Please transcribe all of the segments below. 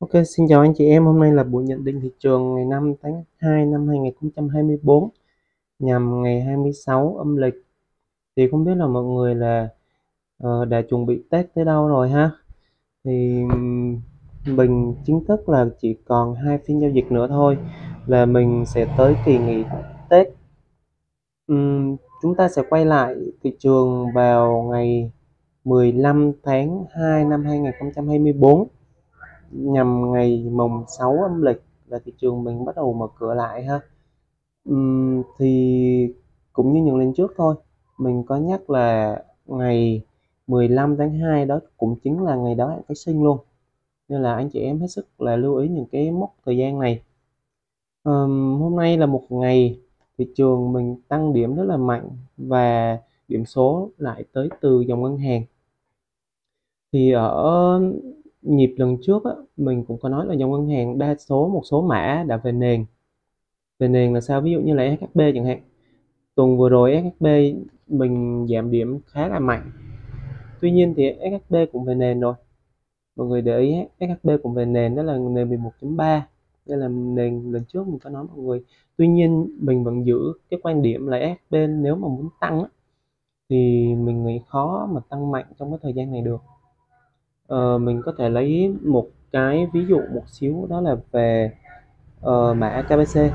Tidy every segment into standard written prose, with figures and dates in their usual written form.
Ok, xin chào anh chị em. Hôm nay là buổi nhận định thị trường ngày 5 tháng 2 năm 2024 nhằm ngày 26 âm lịch. Thì không biết là mọi người là đã chuẩn bị Tết tới đâu rồi ha. Thì mình chính thức là chỉ còn 2 phiên giao dịch nữa thôi là mình sẽ tới kỳ nghỉ Tết. Chúng ta sẽ quay lại thị trường vào ngày 15 tháng 2 năm 2024 nhằm ngày mùng 6 âm lịch là thị trường mình bắt đầu mở cửa lại ha. Thì cũng như những lần trước thôi, mình có nhắc là ngày 15 tháng 2 đó cũng chính là ngày đó hẹn phái sinh luôn, nên là anh chị em hết sức là lưu ý những cái mốc thời gian này. Hôm nay là một ngày thị trường mình tăng điểm rất là mạnh và điểm số lại tới từ dòng ngân hàng. Thì ở nhịp lần trước á, mình cũng có nói là dòng ngân hàng đa số một số mã đã về nền. Về nền là sao? Ví dụ như là SHB chẳng hạn. Tuần vừa rồi SHB mình giảm điểm khá là mạnh. Tuy nhiên thì SHB cũng về nền rồi. Mọi người để ý SHB cũng về nền, đó là nền 11.3. Đây là nền lần trước mình có nói mọi người. Tuy nhiên mình vẫn giữ cái quan điểm là SHB nếu mà muốn tăng á, thì mình nghĩ khó mà tăng mạnh trong cái thời gian này được. Mình có thể lấy một cái ví dụ một xíu, đó là về mã KBC.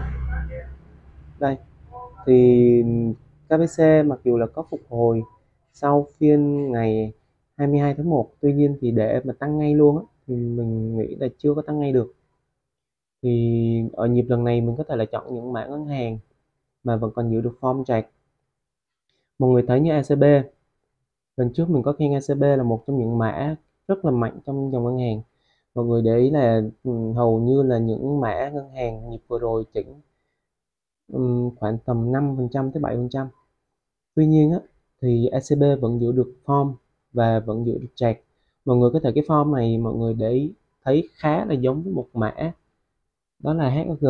Đây thì KBC mặc dù là có phục hồi sau phiên ngày 22 tháng 1, tuy nhiên thì để mà tăng ngay luôn á, thì mình nghĩ là chưa có tăng ngay được. Thì ở nhịp lần này mình có thể là chọn những mã ngân hàng mà vẫn còn giữ được form chart. Mọi người thấy như ACB, lần trước mình có khen ACB là một trong những mã rất là mạnh trong dòng ngân hàng. Mọi người để ý là hầu như là những mã ngân hàng nhịp vừa rồi chỉnh khoảng tầm 5% tới 7%. Tuy nhiên á, thì ACB vẫn giữ được form và vẫn giữ được chart. Mọi người có thể cái form này mọi người để ý thấy khá là giống với một mã, đó là HSG,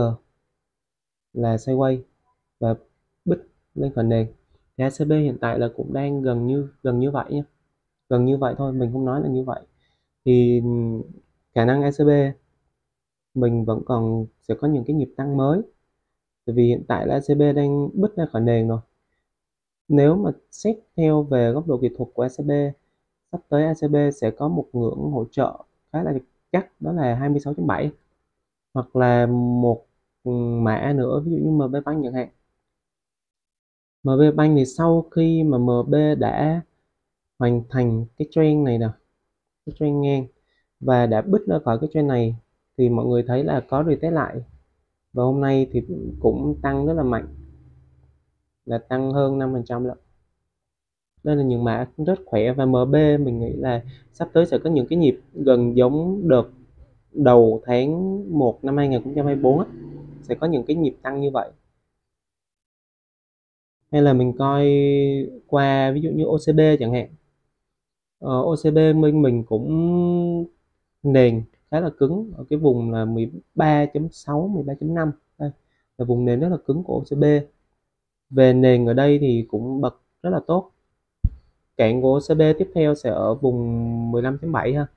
là sideways và bích lên khỏi nền. Thì ACB hiện tại là cũng đang gần như vậy nhé, gần như vậy thôi, mình không nói là như vậy. Thì khả năng ACB mình vẫn còn sẽ có những cái nhịp tăng mới, tại vì hiện tại là ACB đang bứt ra khỏi nền rồi. Nếu mà xét theo về góc độ kỹ thuật của ACB, sắp tới ACB sẽ có một ngưỡng hỗ trợ khá là chắc, đó là 26.7, hoặc là một mã nữa ví dụ như MB Bank chẳng hạn. MB Bank thì sau khi mà MB đã hoàn thành cái trend này nè, cái trend ngang và đã bứt ra khỏi cái trend này, thì mọi người thấy là có retest lại, và hôm nay thì cũng tăng rất là mạnh, là tăng hơn 5% lận. Đây là những mã rất khỏe, và MB mình nghĩ là sắp tới sẽ có những cái nhịp gần giống đợt đầu tháng 1 năm 2024 á, sẽ có những cái nhịp tăng như vậy. Hay là mình coi qua ví dụ như OCB chẳng hạn. OCB mình cũng nền khá là cứng ở cái vùng là 13.6, 13.5. Đây là vùng nền rất là cứng của OCB. Về nền ở đây thì cũng bật rất là tốt. Cạn của OCB tiếp theo sẽ ở vùng 15.7 ha.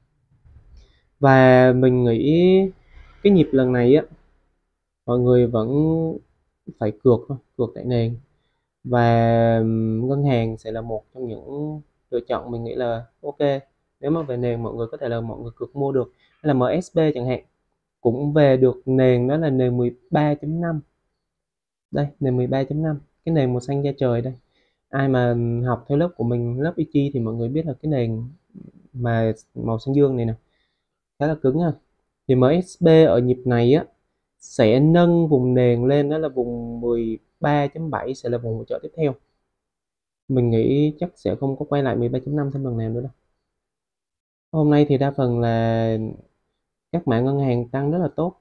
Và mình nghĩ cái nhịp lần này á, mọi người vẫn phải cược thôi, cược tại nền, và ngân hàng sẽ là một trong những lựa chọn mình nghĩ là ok. Nếu mà về nền mọi người có thể là mọi người cược mua được, hay là MSB chẳng hạn, cũng về được nền, đó là nền 13.5. Đây, nền 13.5, cái nền màu xanh da trời đây. Ai mà học theo lớp của mình, lớp Ichi, thì mọi người biết là cái nền mà màu xanh dương này nè khá là cứng ha. Thì MSB ở nhịp này á sẽ nâng vùng nền lên, đó là vùng 13.7 sẽ là vùng hỗ trợ tiếp theo. Mình nghĩ chắc sẽ không có quay lại 13.5 thêm lần nào nữa đâu. Hôm nay thì đa phần là các mã ngân hàng tăng rất là tốt.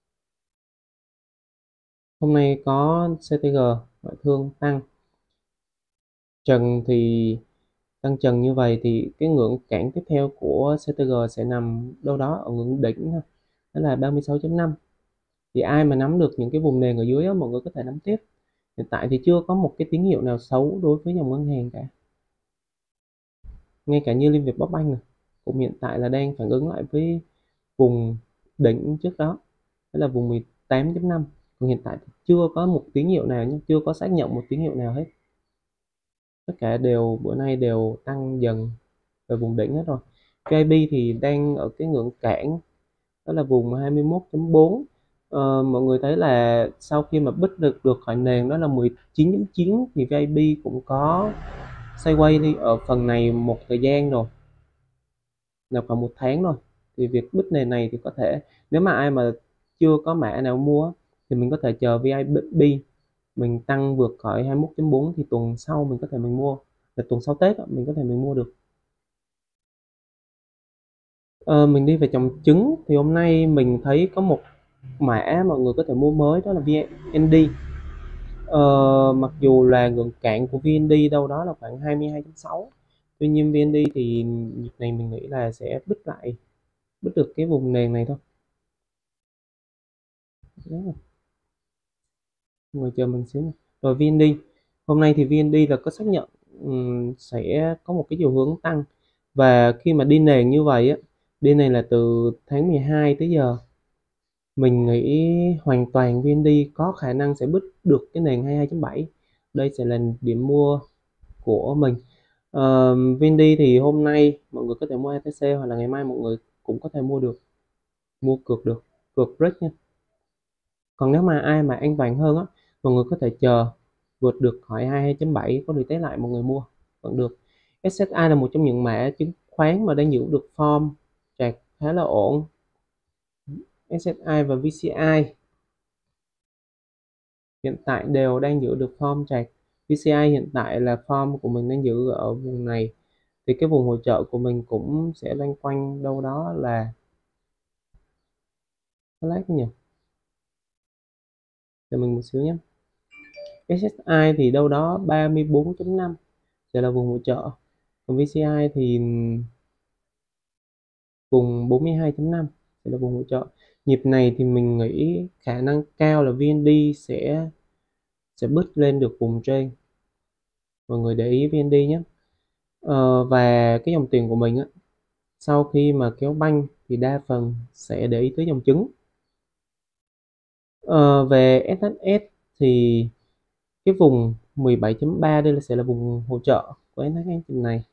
Hôm nay có CTG ngoại thương tăng trần, thì tăng trần như vậy thì cái ngưỡng cản tiếp theo của CTG sẽ nằm đâu đó ở ngưỡng đỉnh thôi, đó là 36.5. Thì ai mà nắm được những cái vùng nền ở dưới đó, mọi người có thể nắm tiếp. Hiện tại thì chưa có một cái tín hiệu nào xấu đối với dòng ngân hàng cả. Ngay cả như Liên Việt Bosbank này cũng hiện tại là đang phản ứng lại với vùng đỉnh trước đó, đó là vùng 18.5. Còn hiện tại thì chưa có một tín hiệu nào nhé, chưa có xác nhận một tín hiệu nào hết. Tất cả đều bữa nay đều tăng dần về vùng đỉnh hết rồi. VIB thì đang ở cái ngưỡng cản, đó là vùng 21.4. Mọi người thấy là sau khi mà bứt được khỏi nền đó là 19.9 thì VIB cũng có sideways đi ở phần này một thời gian rồi, là khoảng 1 tháng rồi. Thì việc bứt nền này thì có thể, nếu mà ai mà chưa có mã nào mua thì mình có thể chờ VIB mình tăng vượt khỏi 21.4 thì tuần sau mình có thể mình mua, là tuần sau Tết mình có thể mình mua được. Mình đi về dòng trứng thì hôm nay mình thấy có một mã mọi người có thể mua mới, đó là VND. Mặc dù là ngưỡng cản của VND đâu đó là khoảng 22.6, tuy nhiên VND thì nhịp này mình nghĩ là sẽ bứt được cái vùng nền này thôi. Đấy rồi. Ngồi chờ mình xíu nha. Rồi VND, hôm nay thì VND là có xác nhận sẽ có một cái chiều hướng tăng, và khi mà đi nền như vậy á, đi nền là từ tháng 12 tới giờ, mình nghĩ hoàn toàn VND có khả năng sẽ bứt được cái nền 22.7. Đây sẽ là điểm mua của mình. VND thì hôm nay mọi người có thể mua ATC, hoặc là ngày mai mọi người cũng có thể mua cược được, cược break nha. Còn nếu mà ai mà an toàn hơn á, mọi người có thể chờ vượt được khỏi 22.7 có retest lại mọi người mua vẫn được. SSI là một trong những mã chứng khoán mà đang giữ được form chart khá là ổn. SSI và VCI hiện tại đều đang giữ được form chart. VCI hiện tại là form của mình đang giữ ở vùng này, thì cái vùng hỗ trợ của mình cũng sẽ loanh quanh đâu đó là lát nhỉ, để mình một xíu nhé. SSI thì đâu đó 34.5 sẽ là vùng hỗ trợ, còn VCI thì vùng 42.5 sẽ là vùng hỗ trợ. Nhịp này thì mình nghĩ khả năng cao là VND sẽ bứt lên được vùng trên, mọi người để ý VND nhé. Và cái dòng tiền của mình á, sau khi mà kéo banh thì đa phần sẽ để ý tới dòng trứng. Về SHS thì cái vùng 17.3 đây sẽ là vùng hỗ trợ của SHS này.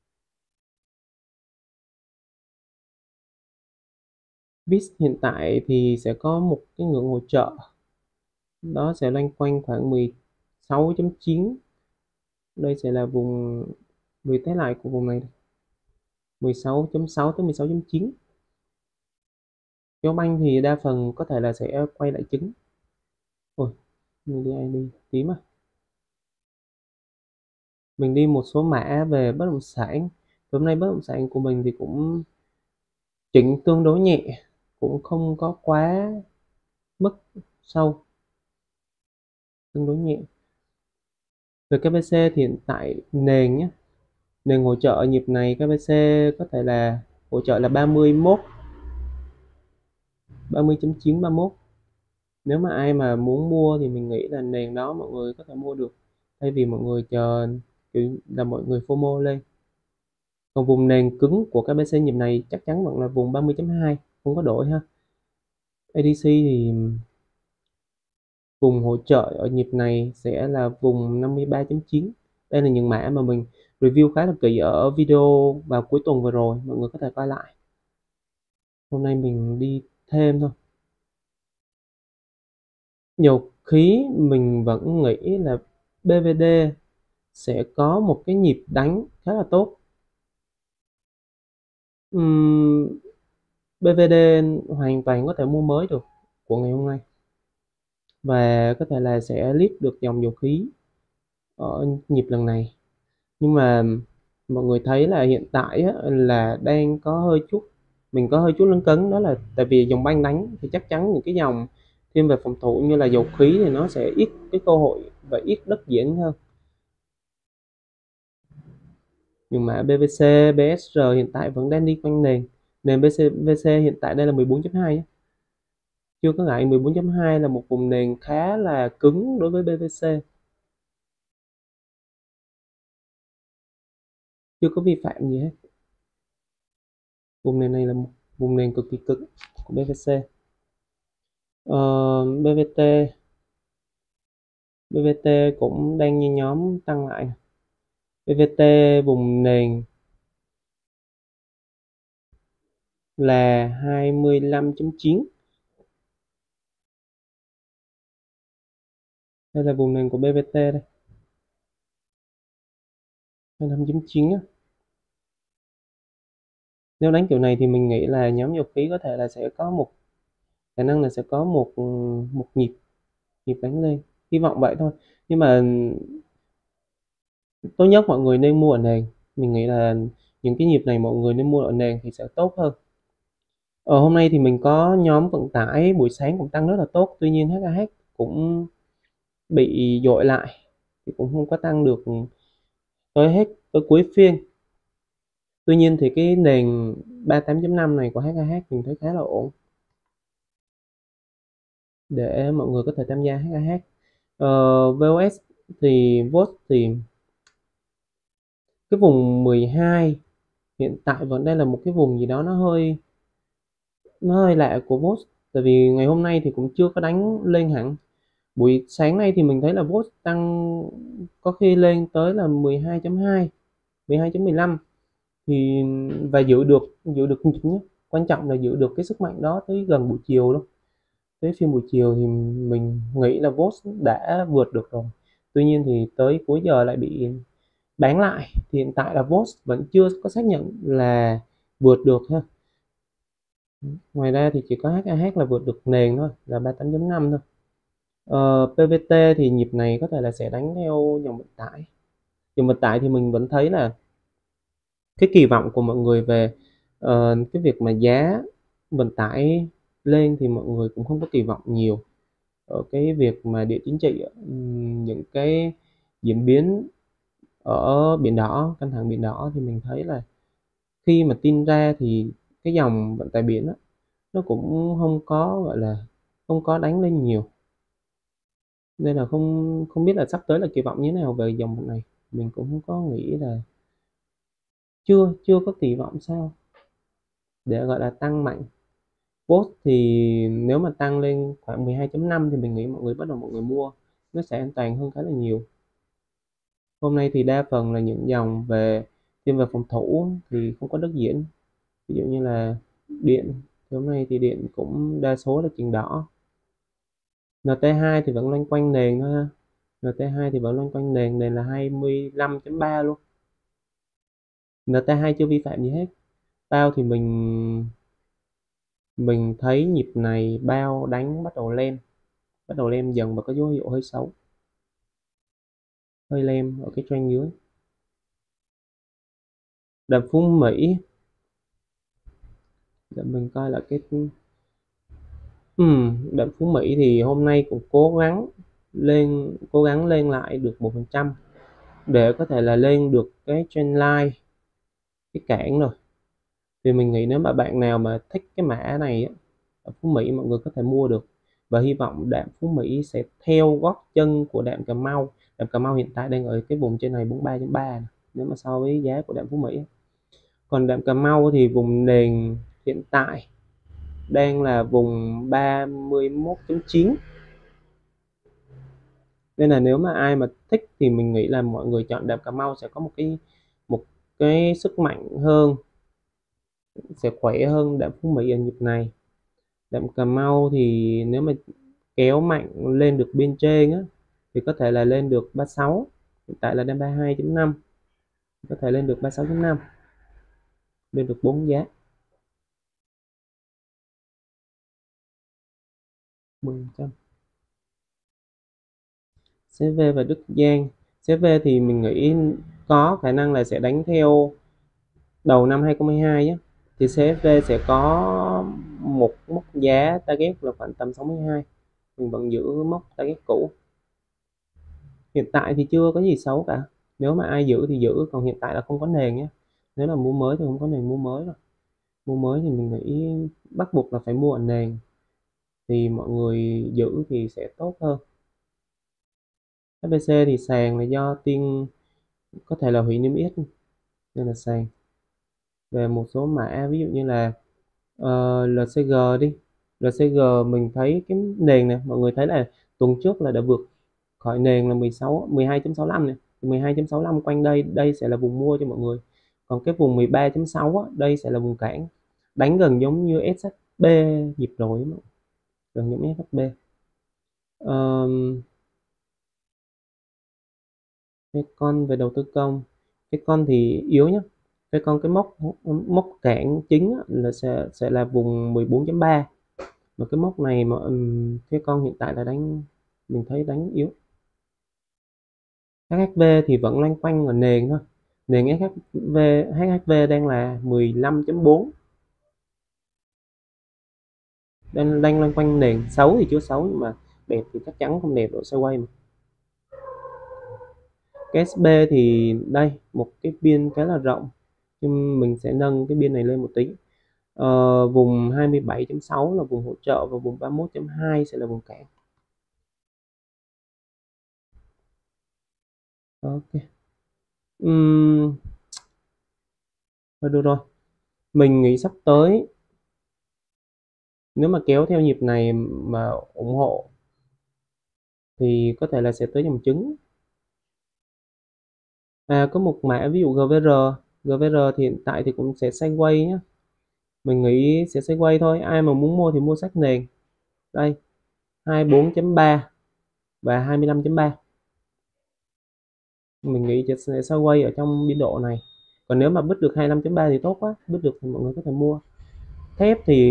VIX hiện tại thì sẽ có một cái ngưỡng hỗ trợ, đó sẽ loanh quanh khoảng 16.9. Đây sẽ là vùng retest lại của vùng này, 16.6 tới 16.9. Kéo banh thì đa phần có thể là sẽ quay lại trứng. Ôi, mình đi ID tím à. Mình đi một số mã về bất động sản. Hôm nay bất động sản của mình thì cũng chỉnh tương đối nhẹ, cũng không có quá mức sâu, tương đối nhẹ. Về KBC thì hiện tại nền nhé, nền hỗ trợ nhịp này KBC có thể là hỗ trợ là 30.9, 30.31. Nếu mà ai mà muốn mua thì mình nghĩ là nền đó mọi người có thể mua được, thay vì mọi người chờ kiểu là mọi người FOMO lên. Còn vùng nền cứng của KBC nhịp này chắc chắn vẫn là vùng 30.2, không có đổi ha. ADC thì vùng hỗ trợ ở nhịp này sẽ là vùng 53.9. Đây là những mã mà mình review khá là kỹ ở video vào cuối tuần vừa rồi, mọi người có thể coi lại. Hôm nay mình đi thêm thôi. Dầu khí mình vẫn nghĩ là BVD sẽ có một cái nhịp đánh khá là tốt. BVD hoàn toàn có thể mua mới được của ngày hôm nay, và có thể là sẽ lead được dòng dầu khí ở nhịp lần này. Nhưng mà mọi người thấy là hiện tại á, là đang có hơi chút, mình có hơi chút lấn cấn, đó là tại vì dòng banh đánh thì chắc chắn những cái dòng thiên về phòng thủ như là dầu khí thì nó sẽ ít cái cơ hội và ít đất diễn hơn. Nhưng mà BVC, BSR hiện tại vẫn đang đi quanh nền. Nền BVC hiện tại đây là 14.2, chưa có ngại 14.2 là một vùng nền khá là cứng đối với BVC, chưa có vi phạm gì hết. Vùng nền này là vùng nền cực kỳ cứng của BVC. BVT BVT cũng đang như nhóm tăng lại. BVT vùng nền là 25.9. Đây là vùng nền của BVT đây, 25.9 á. Nếu đánh kiểu này thì mình nghĩ là nhóm dầu khí có thể là sẽ có một khả năng là sẽ có một một nhịp nhịp đánh lên, hy vọng vậy thôi. Nhưng mà tốt nhất mọi người nên mua ở nền. Mình nghĩ là những cái nhịp này mọi người nên mua ở nền thì sẽ tốt hơn. Hôm nay thì mình có nhóm vận tải buổi sáng cũng tăng rất là tốt, tuy nhiên HAH cũng bị dội lại thì cũng không có tăng được tới cuối phiên. Tuy nhiên thì cái nền 38.5 này của HAH mình thấy khá là ổn để mọi người có thể tham gia HAH. VOS thì cái vùng 12 hiện tại vẫn đây là một cái vùng gì đó nó hơi lạ của VOS, tại vì ngày hôm nay thì cũng chưa có đánh lên hẳn. Buổi sáng nay thì mình thấy là VOS tăng có khi lên tới là 12.2, 12.15 thì và giữ được nhịp nhé. Quan trọng là giữ được cái sức mạnh đó tới gần buổi chiều luôn. Tới phiên buổi chiều thì mình nghĩ là VOS đã vượt được rồi. Tuy nhiên thì tới cuối giờ lại bị bán lại. Thì hiện tại là VOS vẫn chưa có xác nhận là vượt được ha. Ngoài ra thì chỉ có HAH là vượt được nền thôi, là 38.5 thôi. PVT thì nhịp này có thể là sẽ đánh theo dòng vận tải. Dòng vận tải thì mình vẫn thấy là cái kỳ vọng của mọi người về cái việc mà giá vận tải lên thì mọi người cũng không có kỳ vọng nhiều ở cái việc mà địa chính trị, những cái diễn biến ở Biển Đỏ, căng thẳng Biển Đỏ thì mình thấy là khi mà tin ra thì cái dòng vận tải biển đó, nó cũng không có gọi là không có đánh lên nhiều, nên là không không biết là sắp tới là kỳ vọng như thế nào về dòng này. Mình cũng không có nghĩ là chưa chưa có kỳ vọng sao để gọi là tăng mạnh. Post thì nếu mà tăng lên khoảng 12.5 thì mình nghĩ mọi người mua nó sẽ an toàn hơn khá là nhiều. Hôm nay thì đa phần là những dòng thiên về phòng thủ thì không có đất diễn, ví dụ như là điện thì hôm nay thì điện cũng đa số là chuyền đỏ. NT2 thì vẫn loanh quanh nền thôi ha. NT2 thì vẫn loanh quanh nền là 25.3 luôn. NT2 chưa vi phạm gì hết. Bao thì mình thấy nhịp này bao đánh bắt đầu lem dần và có dấu hiệu hơi xấu, hơi lem ở cái trend dưới. Đàm Phú Mỹ, để mình coi là cái Đàm Phú Mỹ thì hôm nay cũng cố gắng lên lại được 1% để có thể là lên được cái trendline, cái cản rồi. Thì mình nghĩ nếu mà bạn nào mà thích cái mã này á, ở Phú Mỹ mọi người có thể mua được, và hy vọng đạm Phú Mỹ sẽ theo gót chân của đạm Cà Mau. Đạm Cà Mau hiện tại đang ở cái vùng trên này 43.3 nếu mà so với giá của đạm Phú Mỹ. Còn đạm Cà Mau thì vùng nền hiện tại đang là vùng 31.9, nên là nếu mà ai mà thích thì mình nghĩ là mọi người chọn đạm Cà Mau sẽ có một cái sức mạnh hơn, sẽ khỏe hơn đạm Phú Mỹ ở nhịp này. Đạm Cà Mau thì nếu mà kéo mạnh lên được bên trên á, thì có thể là lên được 36, hiện tại là đang 32.5, có thể lên được 36.5, lên được 4 giá 10%. CV và Đức Giang. CV thì mình nghĩ có khả năng là sẽ đánh theo đầu năm 2022 nhé. Thì CFV sẽ có một mốc giá target là khoảng tầm 62. Mình vẫn giữ mốc target cũ. Hiện tại thì chưa có gì xấu cả. Nếu mà ai giữ thì giữ, còn hiện tại là không có nền nhé. Nếu là mua mới thì không có nền mua mới rồi. Mua mới thì mình nghĩ bắt buộc là phải mua ở nền thì mọi người giữ thì sẽ tốt hơn. FPC thì sàn là do Tiên có thể là hủy niêm yết nên là sàn. Về một số mã ví dụ như là LCG đi. LCG mình thấy cái nền này mọi người thấy là tuần trước là đã vượt khỏi nền là 12.65 này, 12.65 quanh đây sẽ là vùng mua cho mọi người. Còn cái vùng 13.6 á, đây sẽ là vùng cản, đánh gần giống như SHB nhịp rồi, gần giống như SHB. Cái con về đầu tư công, cái con thì yếu nhá. Cái con cái mốc mốc cản chính là sẽ là vùng 14.3, mà cái mốc này mà cái con hiện tại là mình thấy đánh yếu. HHV thì vẫn loanh quanh ở nền thôi, nền HHV đang là 15.4, đang loanh quanh nền. Xấu thì chưa xấu nhưng mà đẹp thì chắc chắn không đẹp, độ sideways mà. Cái SB thì đây một cái biên khá là rộng, nhưng mình sẽ nâng cái biên này lên một tí. Vùng 27.6 là vùng hỗ trợ và vùng 31.2 sẽ là vùng cản. Ok. Thôi được rồi, mình nghĩ sắp tới nếu mà kéo theo nhịp này mà ủng hộ thì có thể là sẽ tới dòng trứng. Có một mã ví dụ GVR thì hiện tại thì cũng sẽ sideways nhé, mình nghĩ sẽ sideways thôi. Ai mà muốn mua thì mua sát nền đây 24.3 và 25.3, mình nghĩ sẽ sideways ở trong biên độ này. Còn nếu mà bứt được 25.3 thì tốt quá, bứt được thì mọi người có thể mua. Thép thì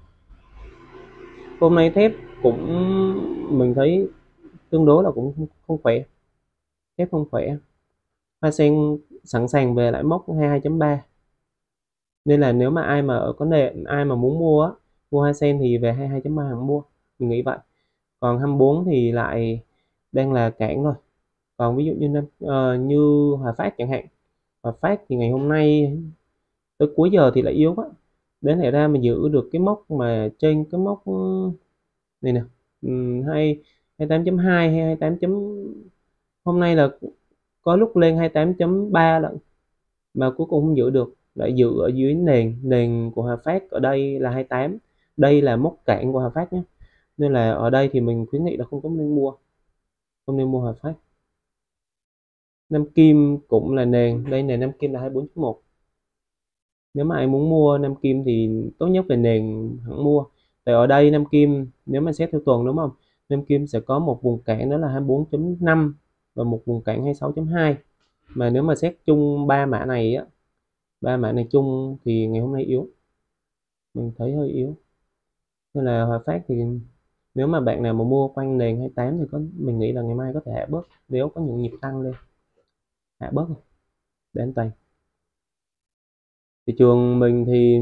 hôm nay thép cũng mình thấy tương đối là cũng không khỏe, thép không khỏe. Hoa sen sẵn sàng về lại mốc 22.3, nên là nếu mà ai mà muốn mua á, mua Hoa sen thì về 22.3 hẳn mua, mình nghĩ vậy. Còn 24 thì lại đang là cản thôi. Còn ví dụ như Hòa Phát chẳng hạn, Hòa Phát thì ngày hôm nay tới cuối giờ thì lại yếu quá, đến lại ra mà giữ được cái mốc mà trên cái mốc này nè, hay 28.2 hay 28 hôm nay là có lúc lên 28.3 lận mà cuối cùng không giữ được, lại giữ ở dưới nền nền của Hòa Phát ở đây là 28, đây là mốc cản của Hòa Phát nhé, nên là ở đây thì mình khuyến nghị là không nên mua Hòa Phát. Nam Kim cũng là nền, đây nền Nam Kim là 24.1, nếu mà ai muốn mua Nam Kim thì tốt nhất về nền hẳn mua. Tại ở đây Nam Kim nếu mà xét theo tuần đúng không, Nam Kim sẽ có một vùng cản đó là 24.5 và một vùng cản 26.2, mà nếu mà xét chung ba mã này chung thì ngày hôm nay yếu, mình thấy hơi yếu, nên là Hòa Phát thì nếu mà bạn nào mà mua quanh nền 28 thì mình nghĩ là ngày mai có thể hạ bớt, nếu có những nhịp tăng lên hạ bớt để an toàn. Thị trường mình thì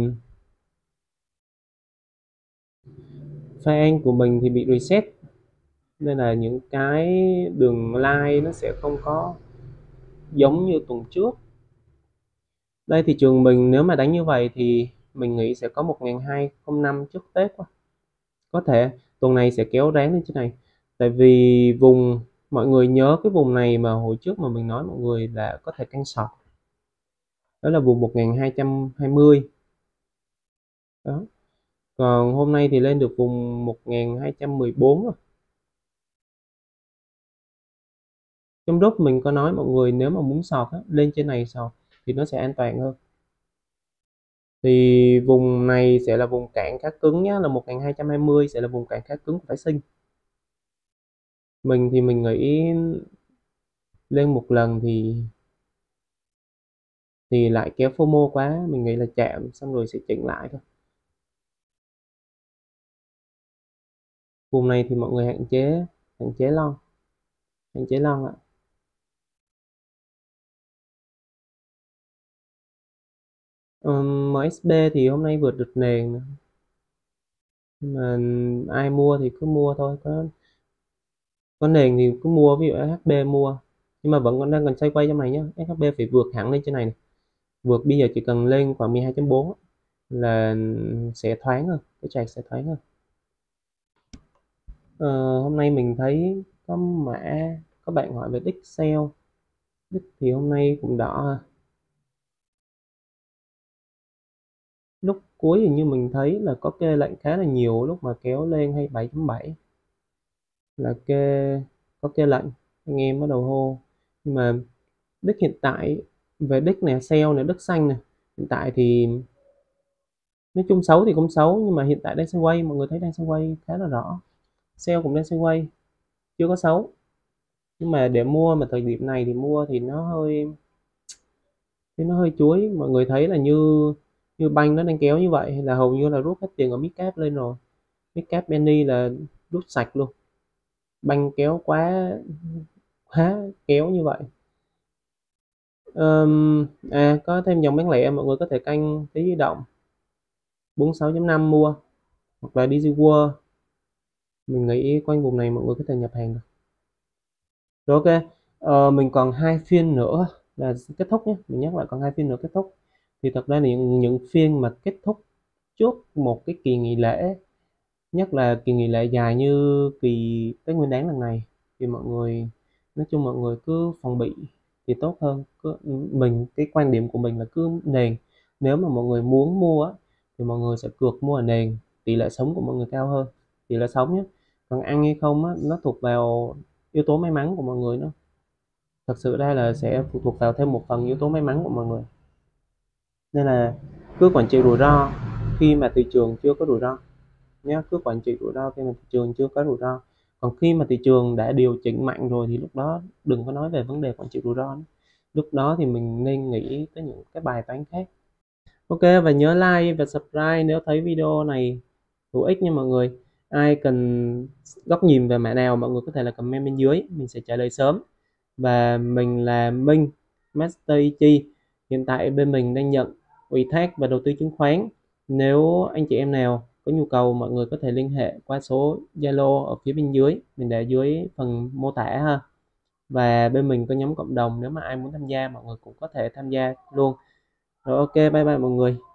pha An của mình thì bị reset, nên là những cái đường line nó sẽ không có giống như tuần trước. Đây thị trường mình nếu mà đánh như vậy thì mình nghĩ sẽ có 1205 trước Tết quá. Có thể tuần này sẽ kéo ráng lên trên này. Tại vì mọi người nhớ cái vùng này mà hồi trước mà mình nói mọi người là có thể canh sọt. Đó là vùng 1220. Đó. Còn hôm nay thì lên được vùng 1214 rồi. Trong lúc mình có nói mọi người nếu mà muốn sọt á, lên trên này sọt thì nó sẽ an toàn hơn. Thì vùng này sẽ là vùng cản khá cứng nhá, là 1220 sẽ là vùng cản khá cứng của phái sinh. Mình thì mình nghĩ lên một lần thì lại kéo FOMO quá, mình nghĩ là chạm xong rồi sẽ chỉnh lại thôi. Vùng này thì mọi người hạn chế lo ạ. MSB thì hôm nay vượt được nền, mà ai mua thì cứ mua thôi, có nền thì cứ mua, ví dụ SHB mua, nhưng mà vẫn còn đang còn xoay quay trong này nhé. SHB phải vượt hẳn lên trên này, vượt bây giờ chỉ cần lên khoảng 12.4 là sẽ thoáng hơn, cái chart sẽ thoáng hơn. Hôm nay mình thấy có bạn hỏi về Excel, thì hôm nay cũng đỏ, lúc cuối hình như mình thấy là có kê lệnh khá là nhiều lúc mà kéo lên 27.7 là có kê lệnh, anh em bắt đầu hô. Nhưng mà đích hiện tại về đích này, sell này, đất xanh này, hiện tại thì nói chung xấu thì không xấu, nhưng mà hiện tại đang sideways, mọi người thấy đang sideways khá là rõ. Sell cũng đang sideways, chưa có xấu. Nhưng mà để mua mà thời điểm này thì mua thì nó hơi chuối. Mọi người thấy là như như banh nó đang kéo như vậy là hầu như là rút hết tiền ở midcap lên rồi. Midcap penny là rút sạch luôn. Banh kéo quá kéo như vậy. Có thêm dòng bán lẻ, mọi người có thể canh tí di động 46.5 mua, hoặc là Digi World. Mình nghĩ quanh vùng này mọi người có thể nhập hàng được. Rồi, ok. Mình còn 2 phiên nữa là kết thúc nhé. Mình nhắc lại còn 2 phiên nữa kết thúc. Thì thật ra những phiên mà kết thúc trước một cái kỳ nghỉ lễ, nhất là kỳ nghỉ lễ dài như kỳ Tết Nguyên đán lần này, thì nói chung mọi người cứ phòng bị thì tốt hơn. Cái quan điểm của mình là cứ nền. Nếu mà mọi người muốn mua á, thì mọi người sẽ cược mua ở nền, tỷ lệ sống của mọi người cao hơn, tỷ lệ sống nhé. Còn ăn hay không á, nó thuộc vào yếu tố may mắn của mọi người nữa. Thật sự đây là sẽ phụ thuộc vào thêm một phần yếu tố may mắn của mọi người. Nên là cứ quản trị rủi ro khi mà thị trường chưa có rủi ro nhé. Cứ quản trị rủi ro khi mà thị trường chưa có rủi ro. Còn khi mà thị trường đã điều chỉnh mạnh rồi thì lúc đó đừng có nói về vấn đề quản trị rủi ro nữa. Lúc đó thì mình nên nghĩ tới những cái bài toán khác. Ok, và nhớ like và subscribe nếu thấy video này hữu ích nha mọi người. Ai cần góc nhìn về mã nào mọi người có thể là comment bên dưới, mình sẽ trả lời sớm. Và mình là Minh, Master EG. Hiện tại bên mình đang nhận ủy thác và đầu tư chứng khoán. Nếu anh chị em nào có nhu cầu, mọi người có thể liên hệ qua số Zalo ở phía bên dưới, mình để dưới phần mô tả ha. Và bên mình có nhóm cộng đồng, nếu mà ai muốn tham gia mọi người cũng có thể tham gia luôn. Rồi, ok, bye bye mọi người.